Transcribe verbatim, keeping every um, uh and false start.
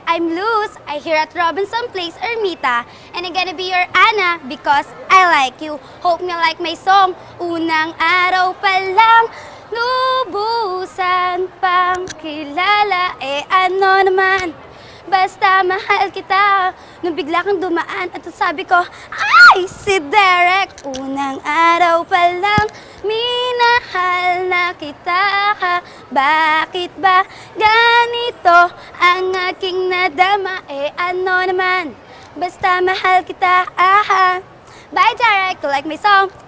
I'm Luz. I here at Robinson Place, Ermita. And I'm gonna be your Anna because I like you. Hope you like my song. Unang araw pa lang, lubusan pang kilala. Eh ano naman, basta mahal kita. Nung bigla kang dumaan at sabi ko, ay, si Derek. Unang araw pa lang, minahal na kita. Bakit ba ganito ang aking nadama? Eh ano naman, basta mahal kita. Aha. Bye, Derek. You like my song?